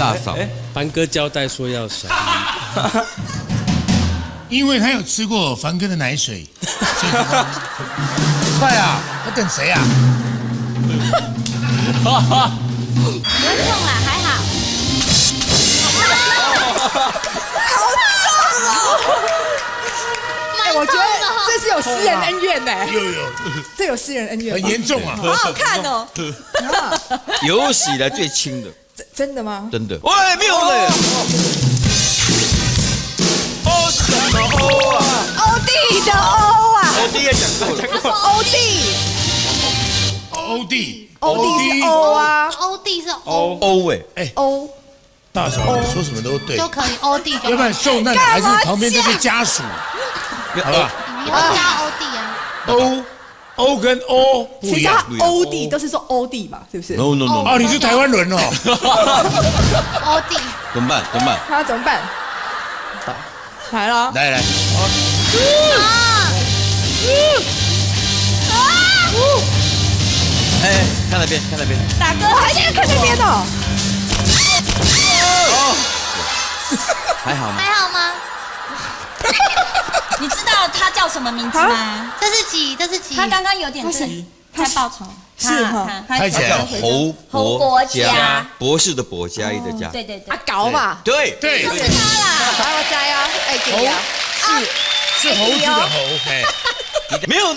大嫂， 凡哥交代说要小心， 因为他有吃过凡哥的奶水，所以快啊！要等谁啊？ 不用痛啦，还好。 好重哦！我觉得这是有私人恩怨呢。 有， 这有私人恩怨， 很严重啊！ 好好看哦。 有史以来最轻的， 真的吗？ 真的。喂，没有嘞。欧是什么欧啊？ 欧弟的欧啊！ 欧弟也讲过了。 欧弟。欧弟是欧啊。 欧弟是欧欧。 大嫂说什么都对， 就可以，欧弟就。 要不然受难的还是旁边这些家属，好吧？ 你会加欧弟啊？ 欧跟欧不一样， 欧弟都是说欧弟嘛，是不是 ？No。 哦，你是台湾人哦。 欧弟。 怎么办？ 他怎么办？来了， 来。 哎，看那边。 大哥，还在看那边哦。 还好吗？ 你知道他叫什么名字吗？ 这是几？ 他刚刚有点在报仇。 是哈， 他叫侯伯嘉，博士的博，嘉义的嘉。 对。 啊，搞嘛。 对， 就是他啦。来，我摘啊，哎，给你啊。 是猴子的猴，哎， 没有的。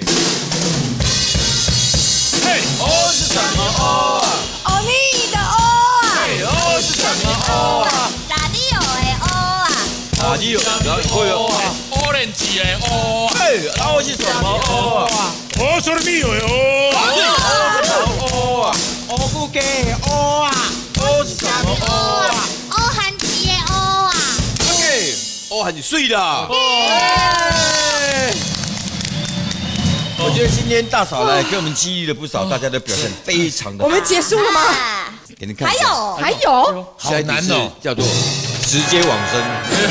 嘿，欧是什么欧啊？ 欧尼的欧啊。 嘿，欧是什么欧啊？ 哪里有的欧啊？ 哪里有？然后会有 orange 的欧啊。嘿，欧是什么欧啊？ 我说的没有哦。 欧啊，欧不给欧啊，欧是什么欧啊？ 欧韩吉的欧啊。 OK，欧很水的。我觉得今天大嫂来给我们激励了不少，大家的表现非常的好。 我们结束了吗？ 给你看。 还有， 好难哦，叫做直接往生。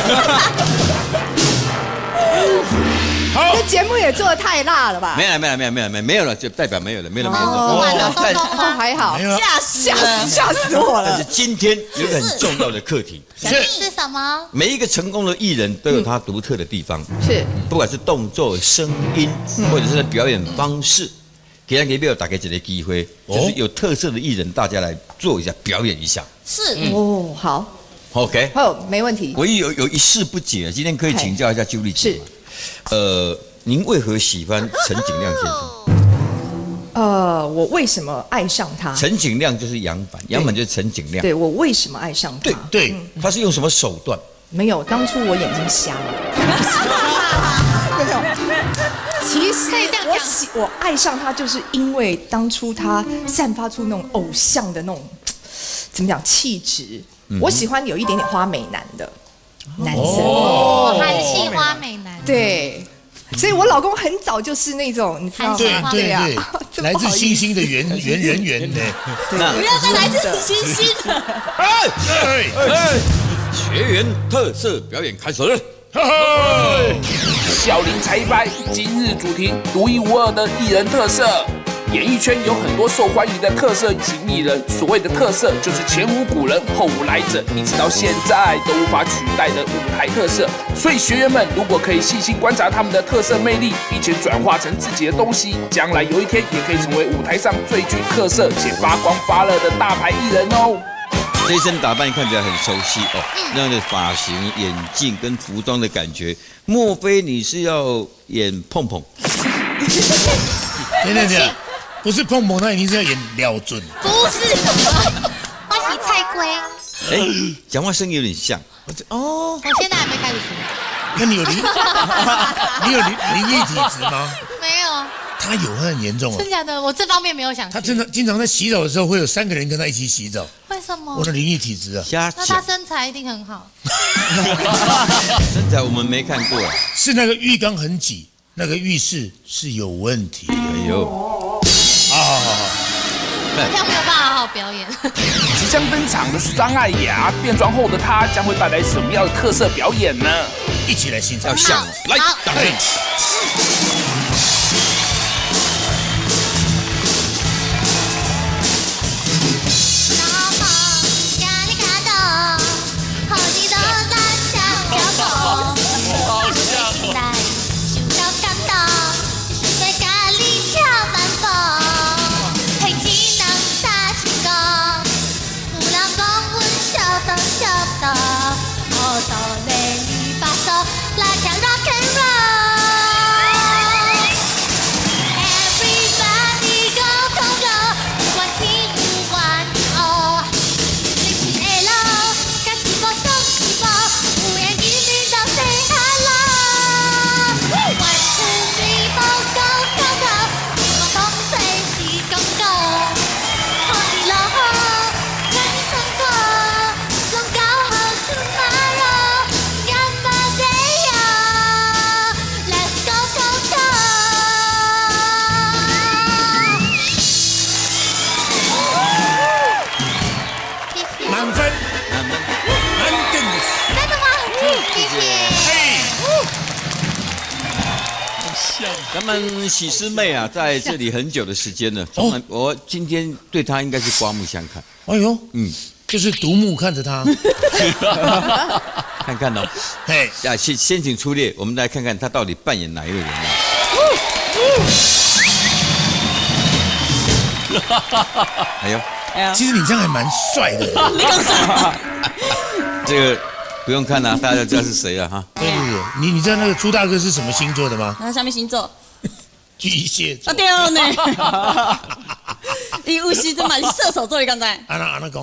好， 这节目也做得太辣了吧？ 没有了，就代表没有了。 还好，吓死我了。 但是今天有一个很重要的课题， 是什么？ 每一个成功的艺人都有他独特的地方， 是， 不管是动作、声音，或者是表演方式，给他给没有打开这个机会，就是有特色的艺人，大家来做一下表演一下。 是哦，好 ，OK， 好，没问题。 唯一有一事不解，今天可以请教一下朱丽姐吗？您为何喜欢陈景亮先生？ 我为什么爱上他？ 陈景亮就是杨凡，杨凡就是陈景亮。 对，我为什么爱上他？ 对， 他是用什么手段？ 没有，当初我眼睛瞎了。没有，其实我爱上他，就是因为当初他散发出那种偶像的那种怎么讲气质。我喜欢有一点点花美男的男生， 韩系花美男。 对。所以我老公很早就是那种，你知道吗？ 对，来自星星的圆人的。 不要再来自星星了。 学员特色表演开始了。 小林才艺班今日主题独一无二的艺人特色。演艺圈有很多受欢迎的特色型艺人，所谓的特色就是前无古人后无来者，一直到现在都无法取代的舞台特色。所以学员们如果可以细心观察他们的特色魅力，并且转化成自己的东西，将来有一天也可以成为舞台上最具特色且发光发热的大牌艺人哦。 这一身打扮看起来很熟悉哦，那样的发型、眼镜跟服装的感觉，莫非你是要演碰碰？ 等，不是碰碰，他一定是要演廖准。 不是，我是菜龟。 讲话声音有点像。 我现在还没开始学。 那你有灵异体质吗？ 没有。 他很严重哦。 真假的？我这方面没有想。 他经常在洗澡的时候会有3个人跟他一起洗澡。 为什么？ 我的灵异体质啊。 那他身材一定很好。 身材我们没看过。 是那个浴缸很挤，那个浴室是有问题。 哎呦。 好，这样没有办法好好表演。 即将登场的是张艾雅，变装后的她将会带来什么样的特色表演呢？ 一起来欣赏。 要像来，打开。 咖喱咖喱咱们喜师妹啊，在这里很久的时间了。我今天对她应该是刮目相看。 哎呦，就是独目看着他， 看看哦。 嘿， 先请出列，我们来看看她到底扮演哪一位人物。哎呦， 其实你这样还蛮帅的。 你刚才这个不用看啦，大家都知道是谁了哈。 对，你知道那个朱大哥是什么星座的吗？ 那下面星座巨蟹座。 啊对呢，你有时阵嘛是射手座，你刚才。 安那讲，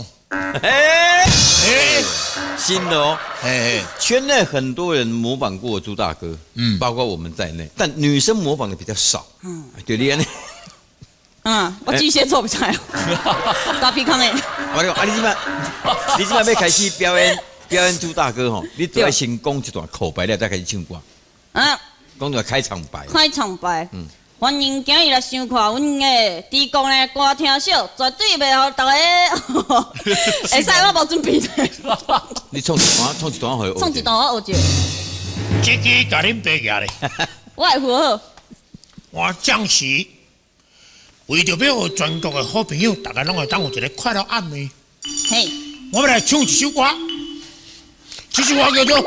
新的哦， 哎， 圈内很多人模仿过朱大哥，包括我们在内，但女生模仿的比较少，对不对？ 我巨蟹座比较大皮康诶。 我讲你今晚要开始表演朱大哥吼，你都要先讲一段口白了，再开始唱歌。讲一段开场白。 开场白。欢迎今日来收看阮的低讲的歌听秀，绝对袂互大家。会使我无准备。 你唱一段，互唱一段我学着。 这个甲恁白牙咧。 我会符合。 我将士为着要互全国的好朋友，大家拢会当有一个快乐暗暝。 嘿， 我们来唱一首歌，这首歌叫做《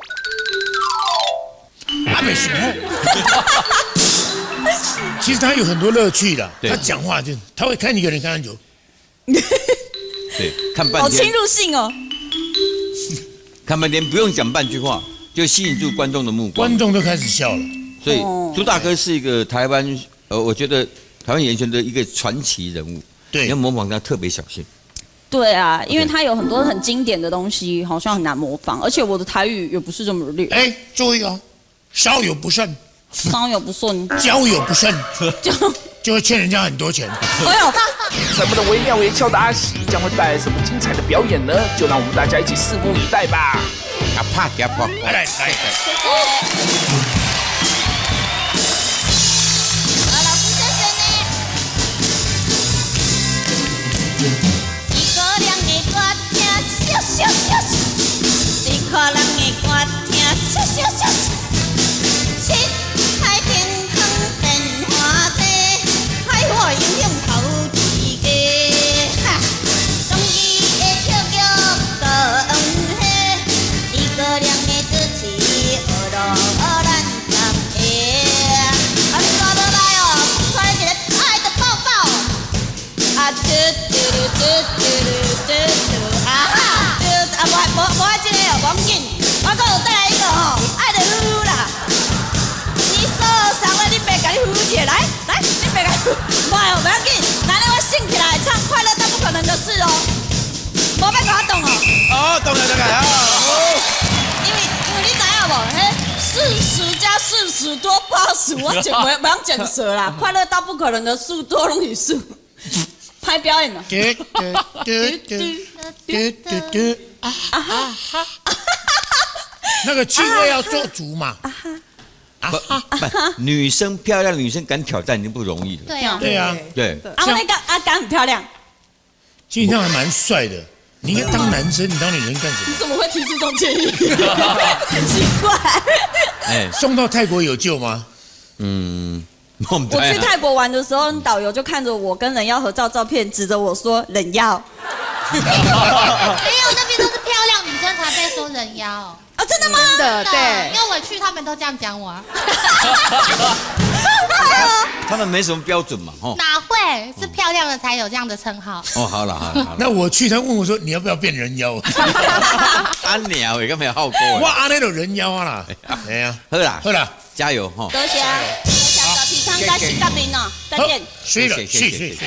阿美雄厚》。其实他有很多乐趣的，他讲话就他会看一个人看很久。 对，看半天。 好侵入性哦。 看半天不用讲半句话，就吸引住观众的目光。 观众都开始笑了。 所以朱大哥是一个台湾，我觉得台湾演艺圈的一个传奇人物。对，你要模仿他特别小心。 对啊，因为他有很多很经典的东西，好像很难模仿，而且我的台语也不是这么溜。 注意哦，稍有不慎。 稍有不顺， 交友不慎，就会欠人家很多钱。 哎呦， 沉默的惟妙惟肖的阿喜将会带来什么精彩的表演呢？就让我们大家一起拭目以待吧。 来， 老师谢谢你。一个人的歌听，笑，一个人的歌听，笑。七海平衡变化多，海火影响头一个。中医的跳脚高红黑，一个人的主持学路咱甘下。你抓无来哦，出来一个爱的抱抱。无爱这个哦，无要紧，我阁有带来一个吼，爱的呼啦。你手上的你别甲你扶起来，你别甲你扶，妈哦，不要紧，来我醒起来唱快乐到不可能的事哦，无要甲我动哦。 动了啊！ 因为你知影无？40加40多80，我不用卷舌啦，快乐到不可能的数多拢是数，拍表演了。 那个气味要做足嘛。 不，女生漂亮，女生敢挑战已经不容易了。 对啊。 我那个阿甘很漂亮， 其实这样还蛮帅的。你应该当男生，你当女人干什么？ 你怎么会提出这种建议？很奇怪。 送到泰国有救吗？ 我去泰国玩的时候，导游就看着我跟人妖合照照片，指着我说“人妖”。 没有，那边都是漂亮女生才被说人妖。 啊，真的吗？ 对， 因为我去他们都这样讲我啊。 他们没什么标准嘛，吼。 哪会是漂亮的才有这样的称号？ 好了。 那我去，他问我说：“你要不要变人妖？” 阿鸟，我根本好过。 哇，那种人妖啊啦！哎呀， 好啦，加油哈！ 多谢，小皮康加洗干净哦，再见。 谢。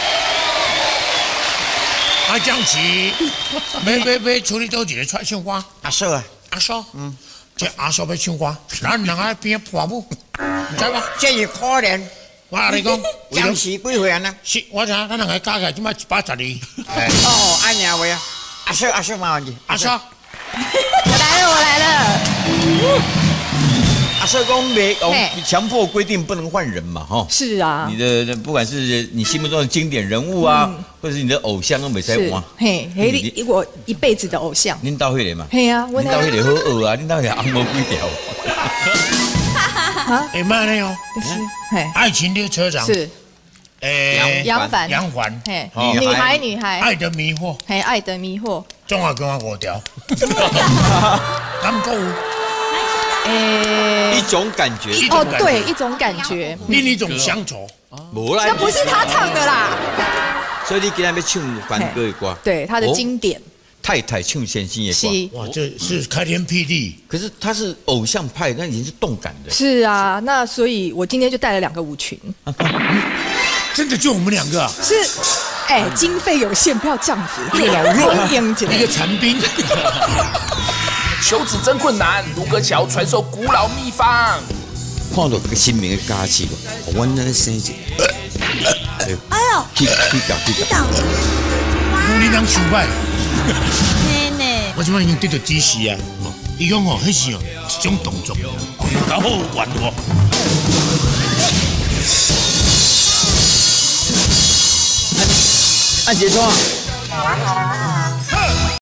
阿江奇，要处理多一个唱唱歌。 阿嫂啊， 这阿嫂要唱歌，咱两个边伴舞，知吧？ 这是可怜。 我跟你讲， 暂时几岁啊？ 是，我知，咱两个加起来即摆112。 哦，安尼位啊，阿嫂没问题。 阿嫂， 我来了。 阿嫂讲没强迫规定不能换人嘛，哈。 是啊。 你的不管是你心目中的经典人物啊，或者是你的偶像都没在换。 我一辈子的偶像。 恁到迄个嘛？ 嘿啊， 恁到迄个好学啊，恁到迄个红毛几条。 哈， 哎妈呢哦， 是，嘿， 爱情列车长是杨凡， 杨环， 嘿，女孩， 爱的迷惑， 嘿，爱的迷惑， 总要跟我5条，敢够诶， 一种感觉， 哦，对，一种感觉， 另一种乡愁， 无啦， 那不是他唱的啦， 所以你今天要唱凡哥的歌， 对，他的经典， 太太唱先生的歌， 哇，这是开天辟地。 可是他是偶像派，那已经是动感的。 是啊，那所以我今天就带了2个舞群， 真的就我们2个啊？ 是，哎，经费有限，不要这样子， 一个老弱， 一个残兵。 求子真困难，卢哥桥传授古老秘方。 看到个新名的假期，我那个生日， 哎呦， 去搞， 有你人想歹， 嘿呢， 我即摆已经得到指示啊！伊讲哦，迄是哦一种动作，搞好玩哦。 按节奏啊！